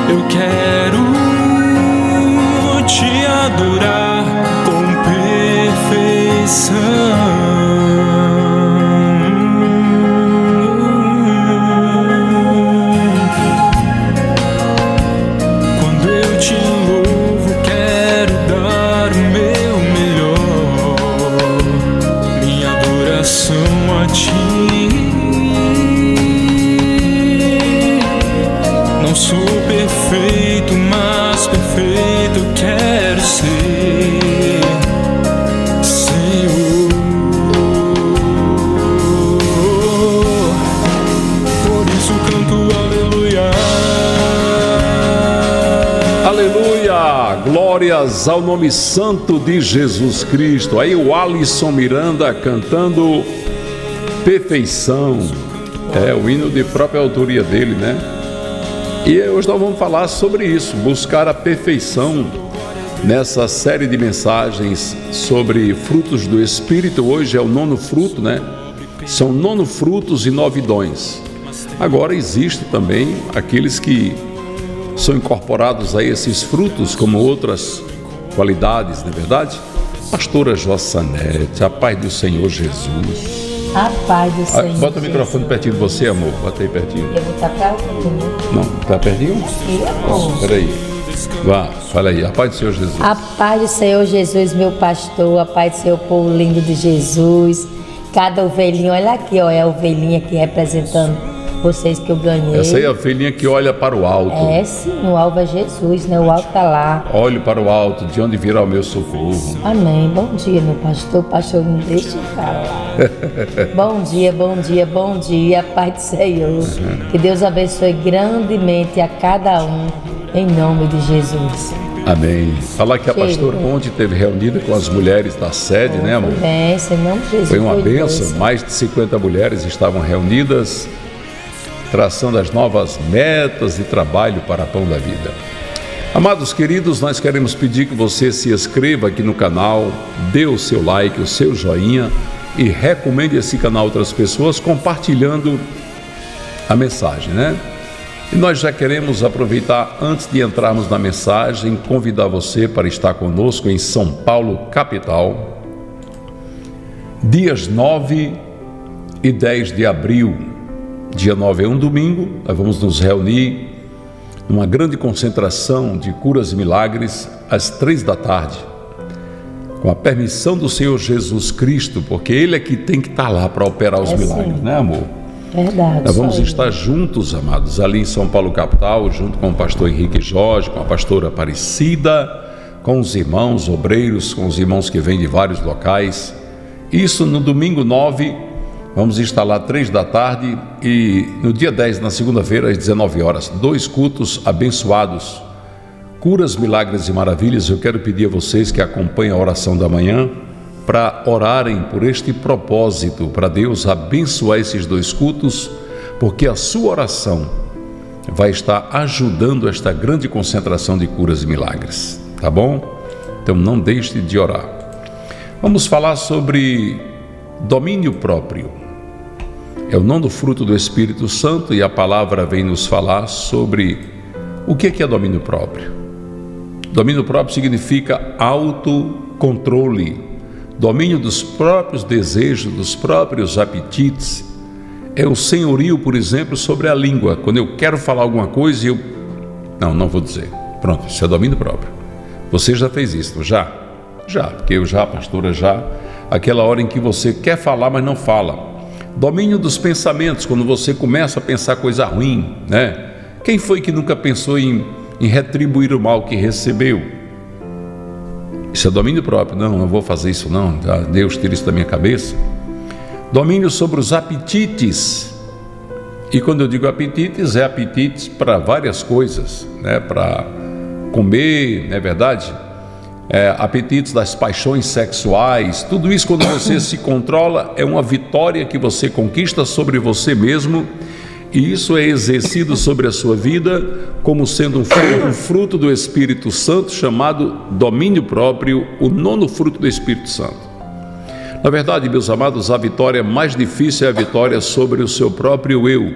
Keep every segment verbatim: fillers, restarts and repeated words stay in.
eu quero te adorar com perfeição. Não sou perfeito, mas perfeito quero ser, Senhor. Por isso canto aleluia. Aleluia, glórias ao nome santo de Jesus Cristo. Aí o Alisson Miranda cantando Perfeição, é o hino de própria autoria dele, né? E hoje nós vamos falar sobre isso, buscar a perfeição nessa série de mensagens sobre frutos do Espírito. Hoje é o nono fruto, né? São nono frutos e nove dons. Agora existe também aqueles que são incorporados a esses frutos como outras qualidades, não é verdade? Pastora Jossanete, a paz do Senhor Jesus. A paz do Senhor. Ah, bota o microfone pertinho de você, amor. Bota aí pertinho. Eu vou estar pra outro. Não, tá pertinho? Sim, amor. Peraí. Vá, fala aí. A paz do Senhor Jesus. A paz do Senhor Jesus, meu pastor. A paz do Senhor, povo lindo de Jesus. Cada ovelhinha, olha aqui, ó, é a ovelhinha aqui representando vocês que eu ganhei. Essa aí é a ovelhinha que olha para o alto. É sim, o alvo é Jesus, né? O alto tá lá. Olho para o alto, de onde virá o meu socorro. Amém. Bom dia, meu pastor. Pastor, não deixe de falar. Bom dia, bom dia, bom dia. Paz do Senhor. Uhum. Que Deus abençoe grandemente a cada um, em nome de Jesus. Amém. Falar que a Cheiro. pastora ontem esteve reunida com as mulheres da sede, oh, né, amor? Bem, em nome de Jesus. Foi uma bênção. Mais de cinquenta mulheres estavam reunidas, traçando as novas metas de trabalho para Pão da Vida. Amados queridos, nós queremos pedir que você se inscreva aqui no canal, dê o seu like, o seu joinha e recomende esse canal a outras pessoas, compartilhando a mensagem, né? E nós já queremos aproveitar, antes de entrarmos na mensagem, convidar você para estar conosco em São Paulo, capital, dias nove e dez de abril. Dia nove é um domingo, nós vamos nos reunir numa grande concentração de curas e milagres às três da tarde, com a permissão do Senhor Jesus Cristo, porque Ele é que tem que estar lá para operar os é milagres, sim. Né, amor? Verdade. Nós vamos estar juntos, amados, ali em São Paulo capital, junto com o pastor Henrique Jorge, com a pastora Aparecida, com os irmãos obreiros, com os irmãos que vêm de vários locais. Isso no domingo nove. Vamos estar lá três da tarde e no dia dez, na segunda-feira, às dezenove horas, dois cultos abençoados, curas, milagres e maravilhas. Eu quero pedir a vocês que acompanhem a oração da manhã para orarem por este propósito, para Deus abençoar esses dois cultos, porque a sua oração vai estar ajudando esta grande concentração de curas e milagres, tá bom? Então não deixe de orar. Vamos falar sobre domínio próprio. É o nono fruto do Espírito Santo e a palavra vem nos falar sobre o que é domínio próprio. Domínio próprio significa autocontrole, domínio dos próprios desejos, dos próprios apetites. É o senhorio, por exemplo, sobre a língua. Quando eu quero falar alguma coisa e eu... Não, não vou dizer. Pronto, isso é domínio próprio. Você já fez isso, já? Já, porque eu já, pastora, já. Aquela hora em que você quer falar, mas não fala. Domínio dos pensamentos, quando você começa a pensar coisa ruim, né? Quem foi que nunca pensou em, em retribuir o mal que recebeu? Isso é domínio próprio. Não, não vou fazer isso não, Deus tira isso da minha cabeça. Domínio sobre os apetites. E quando eu digo apetites, é apetites para várias coisas, né? Para comer, não é verdade? É, apetites das paixões sexuais, tudo isso, quando você se controla, é uma vitória que você conquista sobre você mesmo, e isso é exercido sobre a sua vida como sendo um fruto, um fruto do Espírito Santo, chamado domínio próprio, o nono fruto do Espírito Santo. Na verdade, meus amados, a vitória mais difícil é a vitória sobre o seu próprio eu,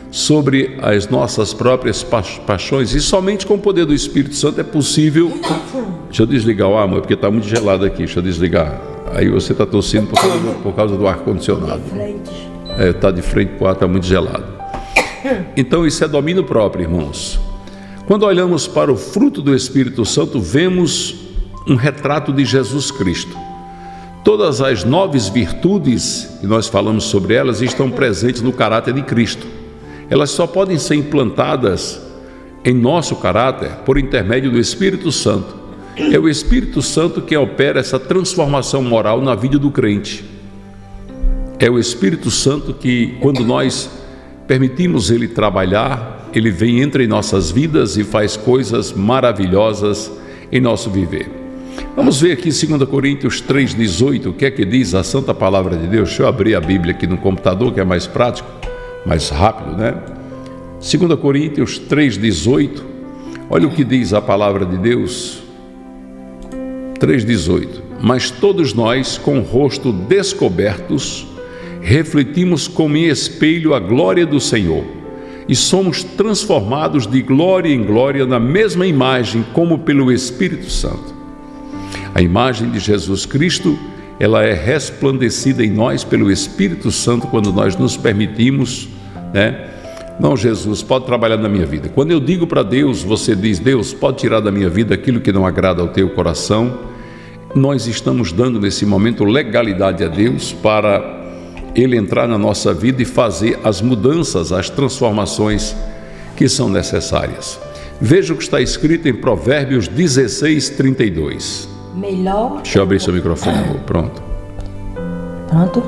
sobre as nossas próprias pa paixões, e somente com o poder do Espírito Santo é possível. Deixa eu desligar o ar, amor, porque está muito gelado aqui. Deixa eu desligar. Aí você está tossindo por causa do, por causa do ar-condicionado. É, está de frente para o ar, está muito gelado. Então isso é domínio próprio, irmãos. Quando olhamos para o fruto do Espírito Santo, vemos um retrato de Jesus Cristo. Todas as nove virtudes, que nós falamos sobre elas, estão presentes no caráter de Cristo. Elas só podem ser implantadas em nosso caráter por intermédio do Espírito Santo. É o Espírito Santo que opera essa transformação moral na vida do crente. É o Espírito Santo que, quando nós permitimos Ele trabalhar, Ele vem entre nossas vidas e faz coisas maravilhosas em nosso viver. Vamos ver aqui dois Coríntios três, dezoito, o que é que diz a Santa Palavra de Deus. Deixa eu abrir a Bíblia aqui no computador, que é mais prático, mais rápido, né? dois Coríntios três, dezoito, olha o que diz a Palavra de Deus. três, dezoito. Mas todos nós, com o rosto descobertos, refletimos como em espelho a glória do Senhor, e somos transformados de glória em glória na mesma imagem, como pelo Espírito Santo. A imagem de Jesus Cristo, ela é resplandecida em nós pelo Espírito Santo quando nós nos permitimos, né? Não, Jesus, pode trabalhar na minha vida. Quando eu digo para Deus, você diz: Deus, pode tirar da minha vida aquilo que não agrada ao teu coração. Nós estamos dando nesse momento legalidade a Deus para Ele entrar na nossa vida e fazer as mudanças, as transformações que são necessárias. Veja o que está escrito em Provérbios dezesseis, trinta e dois. Melhor... Deixa eu abrir seu microfone, amor. Pronto. Pronto?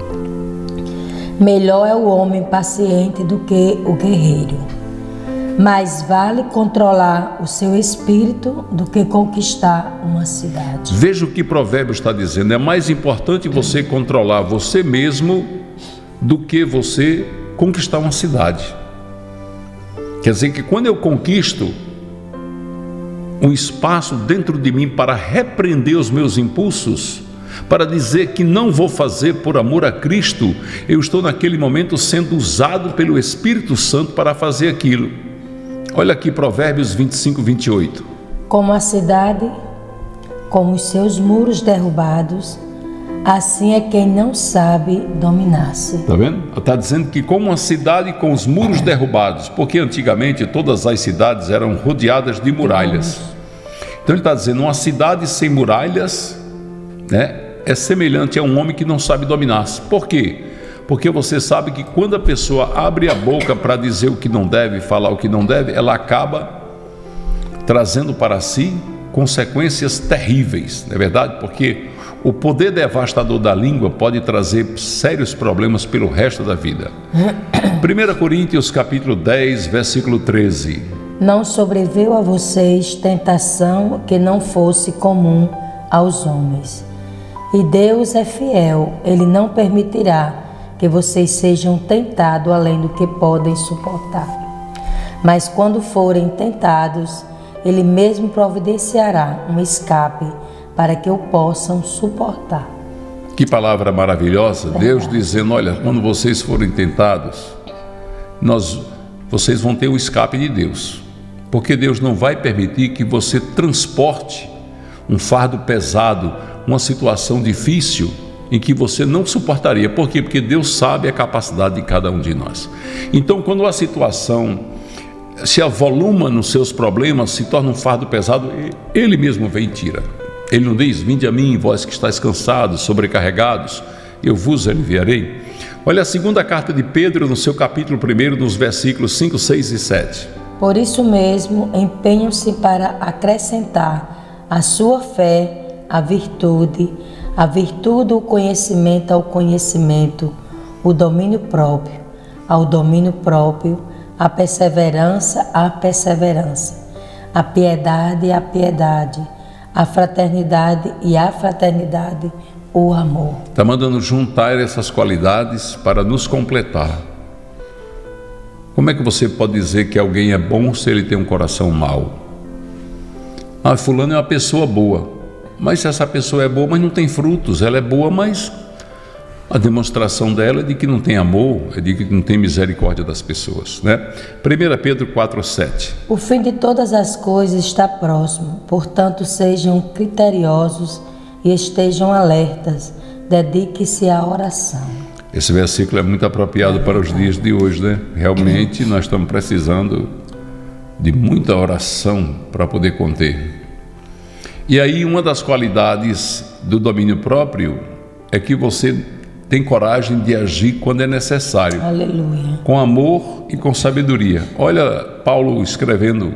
Melhor é o homem paciente do que o guerreiro. Mais vale controlar o seu espírito do que conquistar uma cidade. Veja o que Provérbios está dizendo. É mais importante você controlar você mesmo do que você conquistar uma cidade. Quer dizer que quando eu conquisto um espaço dentro de mim para repreender os meus impulsos, para dizer que não vou fazer por amor a Cristo, eu estou naquele momento sendo usado pelo Espírito Santo para fazer aquilo. Olha aqui Provérbios vinte e cinco, vinte e oito. Como a cidade, como os seus muros derrubados, assim é quem não sabe dominar-se. Está vendo? Está dizendo que como uma cidade com os muros derrubados, porque antigamente todas as cidades eram rodeadas de muralhas. Então ele está dizendo, uma cidade sem muralhas, né, é semelhante a um homem que não sabe dominar-se. Por quê? Porque você sabe que quando a pessoa abre a boca para dizer o que não deve, falar o que não deve, ela acaba trazendo para si consequências terríveis, não é verdade? Porque o poder devastador da língua pode trazer sérios problemas pelo resto da vida. primeira Coríntios capítulo dez, versículo treze. Não sobreveio a vocês tentação que não fosse comum aos homens. E Deus é fiel, Ele não permitirá que vocês sejam tentados além do que podem suportar. Mas quando forem tentados, Ele mesmo providenciará um escape para que o possam suportar. Que palavra maravilhosa. Verdade. Deus dizendo, olha, quando vocês forem tentados, nós, vocês vão ter o escape de Deus. Porque Deus não vai permitir que você transporte um fardo pesado, uma situação difícil em que você não suportaria. Por quê? Porque Deus sabe a capacidade de cada um de nós. Então, quando a situação se avoluma nos seus problemas, se torna um fardo pesado, Ele mesmo vem e tira. Ele não diz, vinde a mim, vós que estáis cansados, sobrecarregados, eu vos aliviarei. Olha a segunda carta de Pedro, no seu capítulo primeiro, nos versículos cinco, seis e sete. Por isso mesmo, empenham-se para acrescentar à sua fé a virtude, a virtude o conhecimento ao conhecimento, o domínio próprio ao domínio próprio, a perseverança à perseverança, a piedade à piedade, a fraternidade e a fraternidade, o amor. Está mandando juntar essas qualidades para nos completar. Como é que você pode dizer que alguém é bom se ele tem um coração mau? Ah, fulano é uma pessoa boa. Mas essa pessoa é boa, mas não tem frutos. Ela é boa, mas A demonstração dela é de que não tem amor, é de que não tem misericórdia das pessoas, né? primeira Pedro quatro, sete. O fim de todas as coisas está próximo, portanto sejam criteriosos e estejam alertas, dedique-se à oração. Esse versículo é muito apropriado para os dias de hoje, né? Realmente nós estamos precisando de muita oração para poder conter. E aí uma das qualidades do domínio próprio é que você tem coragem de agir quando é necessário. Aleluia. Com amor e com sabedoria. Olha Paulo escrevendo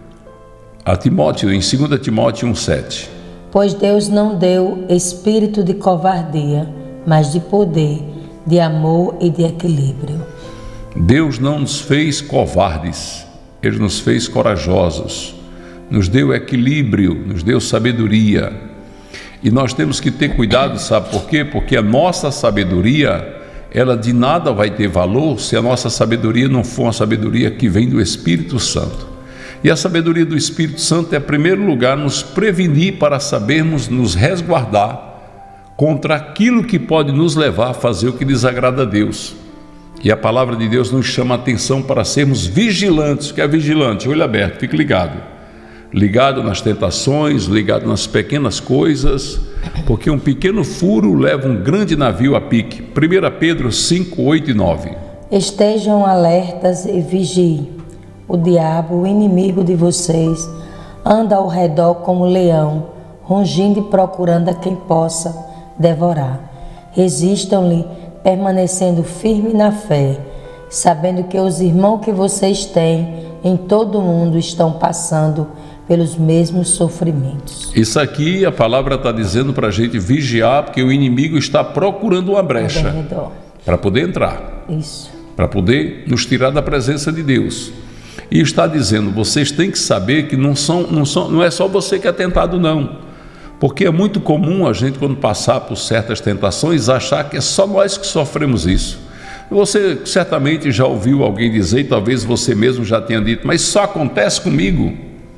a Timóteo em dois Timóteo um, sete. Pois Deus não deu espírito de covardia, mas de poder, de amor e de equilíbrio. Deus não nos fez covardes, Ele nos fez corajosos, nos deu equilíbrio, nos deu sabedoria. E nós temos que ter cuidado, sabe por quê? Porque a nossa sabedoria, ela de nada vai ter valor se a nossa sabedoria não for uma sabedoria que vem do Espírito Santo. E a sabedoria do Espírito Santo é, em primeiro lugar, nos prevenir para sabermos nos resguardar contra aquilo que pode nos levar a fazer o que desagrada a Deus. E a palavra de Deus nos chama a atenção para sermos vigilantes. O que é vigilante? Olho aberto, fique ligado. Ligado nas tentações, ligado nas pequenas coisas, porque um pequeno furo leva um grande navio a pique. primeira Pedro cinco, oito e nove. Estejam alertas e vigiem. O diabo, o inimigo de vocês, anda ao redor como leão, rugindo e procurando a quem possa devorar. Resistam-lhe, permanecendo firme na fé, sabendo que os irmãos que vocês têm em todo o mundo estão passando pelos mesmos sofrimentos. Isso aqui a palavra está dizendo para a gente vigiar, porque o inimigo está procurando uma brecha para poder entrar, isso, para poder nos tirar da presença de Deus. E está dizendo, vocês têm que saber que não, são, não, são, não é só você que é tentado, não. Porque é muito comum a gente, quando passar por certas tentações, achar que é só nós que sofremos isso. Você certamente já ouviu alguém dizer, e talvez você mesmo já tenha dito, mas só acontece comigo.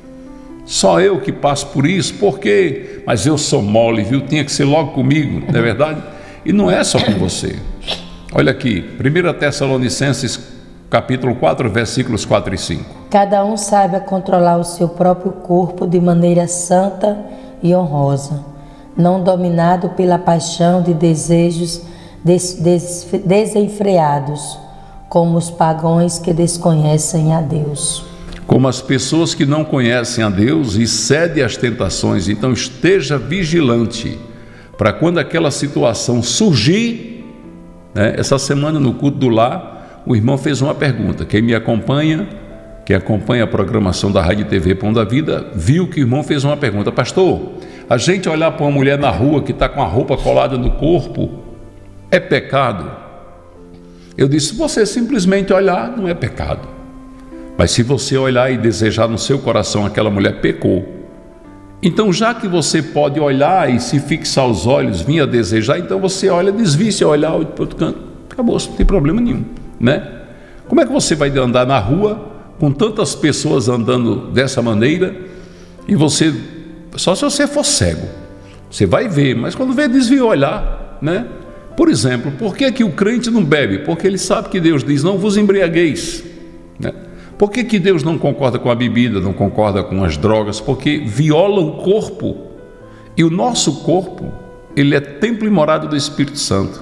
Só eu que passo por isso, por quê? Mas eu sou mole, viu? Tinha que ser logo comigo, não é verdade? E não é só com você. Olha aqui, primeira Tessalonicenses, capítulo quatro, versículos quatro e cinco. Cada um saiba controlar o seu próprio corpo de maneira santa e honrosa, não dominado pela paixão de desejos des des desenfreados, como os pagãos que desconhecem a Deus. Como as pessoas que não conhecem a Deus e cedem às tentações. Então esteja vigilante para quando aquela situação surgir, né? Essa semana no culto do lar, o irmão fez uma pergunta. Quem me acompanha, quem acompanha a programação da Rádio e T V Pão da Vida, viu que o irmão fez uma pergunta. Pastor, a gente olhar para uma mulher na rua que está com a roupa colada no corpo, é pecado? Eu disse, você simplesmente olhar não é pecado. Mas se você olhar e desejar no seu coração, aquela mulher pecou. Então, já que você pode olhar e se fixar os olhos, vir a desejar, então você olha, desvia-se, olhar para o outro canto, acabou, não tem problema nenhum, né? Como é que você vai andar na rua com tantas pessoas andando dessa maneira e você, só se você for cego, você vai ver, mas quando vê, desvia o olhar, né? Por exemplo, por que que o crente não bebe? Porque ele sabe que Deus diz, não vos embriagueis, né? Por que que Deus não concorda com a bebida, não concorda com as drogas? Porque viola o corpo. E o nosso corpo, ele é templo e morada do Espírito Santo.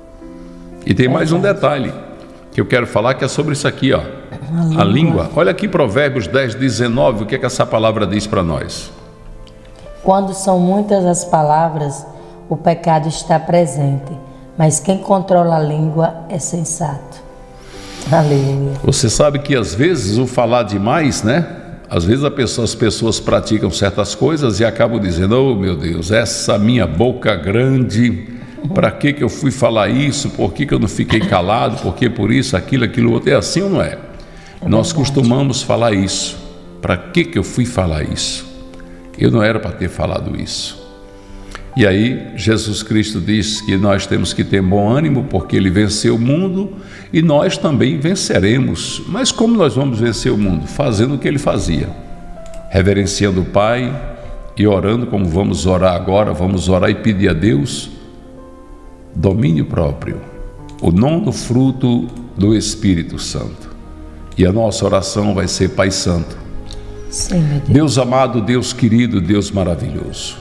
E tem mais um detalhe que eu quero falar, que é sobre isso aqui, ó. A, a língua. Olha aqui Provérbios dez, dezenove, o que é que essa palavra diz para nós? Quando são muitas as palavras, o pecado está presente, mas quem controla a língua é sensato. Aleluia. Você sabe que às vezes o falar demais, né? Às vezes a pessoa, as pessoas praticam certas coisas e acabam dizendo, oh meu Deus, essa minha boca grande, para que que eu fui falar isso? Por que que eu não fiquei calado? Por que por isso, aquilo, aquilo outro? É assim ou não é? É Nós costumamos falar isso. Para que que eu fui falar isso? Eu não era para ter falado isso. E aí Jesus Cristo diz que nós temos que ter bom ânimo, porque Ele venceu o mundo e nós também venceremos. Mas como nós vamos vencer o mundo? Fazendo o que Ele fazia, reverenciando o Pai e orando como vamos orar agora. Vamos orar e pedir a Deus domínio próprio, o nono fruto do Espírito Santo. E a nossa oração vai ser: Pai Santo, Sim, meu Deus. Deus amado, Deus querido, Deus maravilhoso.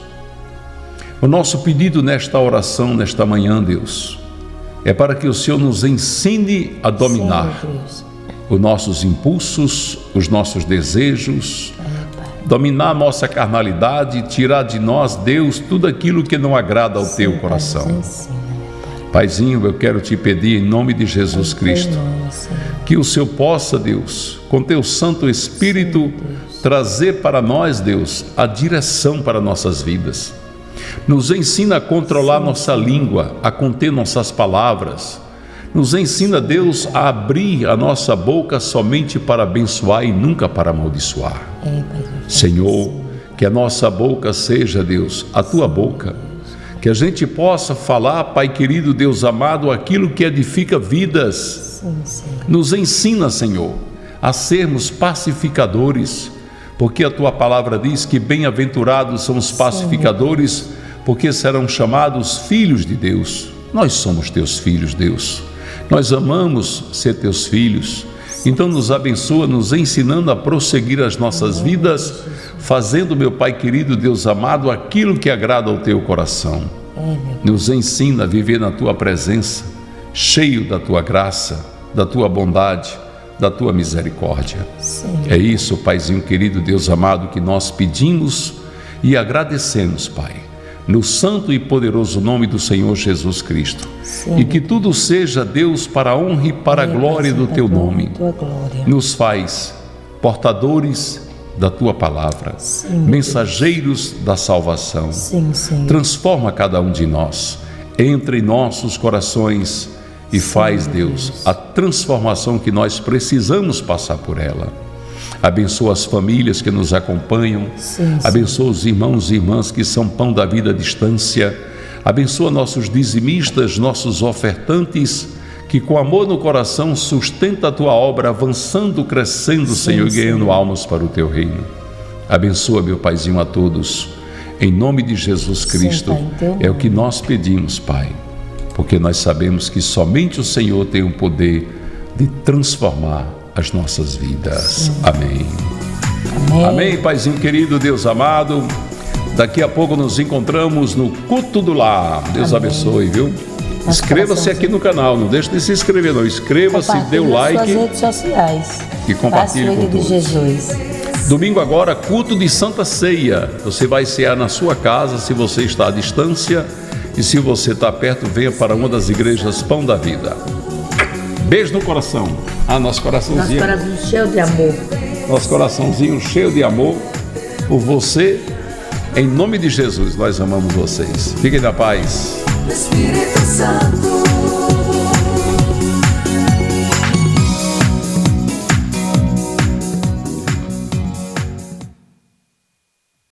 O nosso pedido nesta oração, nesta manhã, Deus, é para que o Senhor nos ensine a dominar Sim, meu Deus. os nossos impulsos, os nossos desejos, dominar a nossa carnalidade, tirar de nós, Deus, tudo aquilo que não agrada ao Sim, teu Pai, coração. nos ensina, meu Pai. Paizinho, eu quero te pedir em nome de Jesus Em teu Cristo, nome, Senhor. que o Senhor possa, Deus, com teu Santo Espírito, Sim, Deus. trazer para nós, Deus, a direção para nossas vidas. Nos ensina a controlar Sim, nossa língua, a conter nossas palavras. Nos ensina, Deus, a abrir a nossa boca somente para abençoar e nunca para amaldiçoar. É, Pai, eu peço, Senhor, que a nossa boca seja, Deus, a tua boca. Que a gente possa falar, Pai querido, Deus amado, aquilo que edifica vidas. Sim, Senhor. Nos ensina, Senhor, a sermos pacificadores, porque a tua palavra diz que bem-aventurados são os pacificadores, porque serão chamados filhos de Deus. Nós somos teus filhos, Deus. Nós amamos ser teus filhos. Então nos abençoa, nos ensinando a prosseguir as nossas vidas, fazendo, meu Pai querido, Deus amado, aquilo que agrada ao teu coração. É, meu Nos ensina a viver na tua presença, cheio da tua graça, da tua bondade, da tua misericórdia. Sim. É isso, Paizinho querido, Deus amado, que nós pedimos e agradecemos, Pai, no santo e poderoso nome do Senhor Jesus Cristo. Sim. E que tudo seja, Deus, para a honra e para a É, glória Pai, do Senhor, teu da nome. tua glória. Nos faz portadores da tua palavra, Sim, meu mensageiros da salvação. Sim, Senhor. Transforma cada um de nós, entra em nossos corações e faz, Deus, a transformação que nós precisamos passar por ela. Abençoa as famílias que nos acompanham, Sim, abençoa os irmãos e irmãs que são pão da vida à distância, abençoa nossos dizimistas, nossos ofertantes, que com amor no coração sustenta a tua obra, avançando, crescendo, Sim, Senhor, e ganhando Senhor. almas para o teu reino. Abençoa, meu Paizinho, a todos, em nome de Jesus Sim, Cristo. Pai, em teu É o nome. que nós pedimos, Pai, porque nós sabemos que somente o Senhor tem o poder de transformar as nossas vidas. Amém. Amém. Amém, Paizinho querido, Deus amado. Daqui a pouco nos encontramos no Culto do Lar. Deus Amém. abençoe, viu? Nosso Inscreva-se aqui no canal, não deixe de se inscrever, não. Inscreva-se, dê o Compartilhe nas like suas redes sociais. e compartilhe Faça o com filho de todos. Jesus. Domingo agora, culto de Santa Ceia. Você vai cear na sua casa, se você está à distância, e se você está perto, venha para uma das igrejas Pão da Vida. Beijo no coração. Ah, nosso Nosso coraçãozinho. coração cheio de amor. Nosso coraçãozinho cheio de amor por você. Em nome de Jesus, nós amamos vocês. Fiquem na paz. Espírito Santo.